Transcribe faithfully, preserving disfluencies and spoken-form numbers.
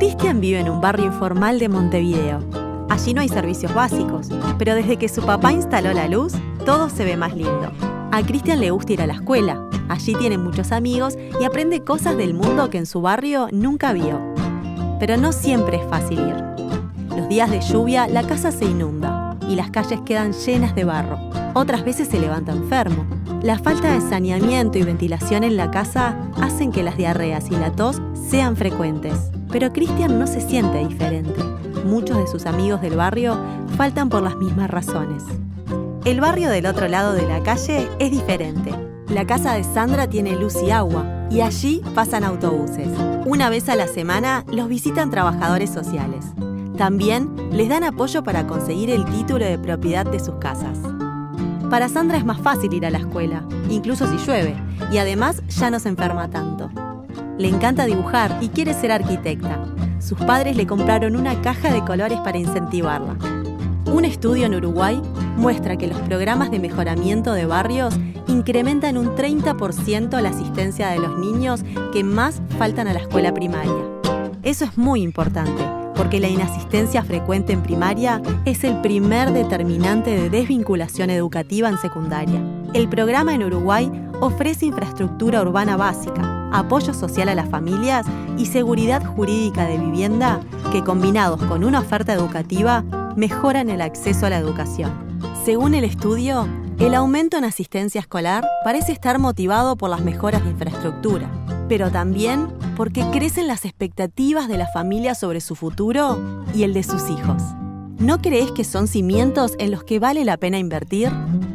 Cristian vive en un barrio informal de Montevideo. Allí no hay servicios básicos, pero desde que su papá instaló la luz, todo se ve más lindo. A Cristian le gusta ir a la escuela. Allí tiene muchos amigos y aprende cosas del mundo que en su barrio nunca vio. Pero no siempre es fácil ir. Los días de lluvia la casa se inunda y las calles quedan llenas de barro. Otras veces se levanta enfermo. La falta de saneamiento y ventilación en la casa hacen que las diarreas y la tos sean frecuentes. Pero Cristian no se siente diferente. Muchos de sus amigos del barrio faltan por las mismas razones. El barrio del otro lado de la calle es diferente. La casa de Sandra tiene luz y agua, y allí pasan autobuses. Una vez a la semana los visitan trabajadores sociales. También les dan apoyo para conseguir el título de propiedad de sus casas. Para Sandra es más fácil ir a la escuela, incluso si llueve, y además ya no se enferma tanto. Le encanta dibujar y quiere ser arquitecta. Sus padres le compraron una caja de colores para incentivarla. Un estudio en Uruguay muestra que los programas de mejoramiento de barrios incrementan un treinta por ciento la asistencia de los niños que más faltan a la escuela primaria. Eso es muy importante, porque la inasistencia frecuente en primaria es el primer determinante de desvinculación educativa en secundaria. El programa en Uruguay ofrece infraestructura urbana básica, apoyo social a las familias y seguridad jurídica de vivienda que, combinados con una oferta educativa, mejoran el acceso a la educación. Según el estudio, el aumento en asistencia escolar parece estar motivado por las mejoras de infraestructura, pero también porque crecen las expectativas de la familia sobre su futuro y el de sus hijos. ¿No crees que son cimientos en los que vale la pena invertir?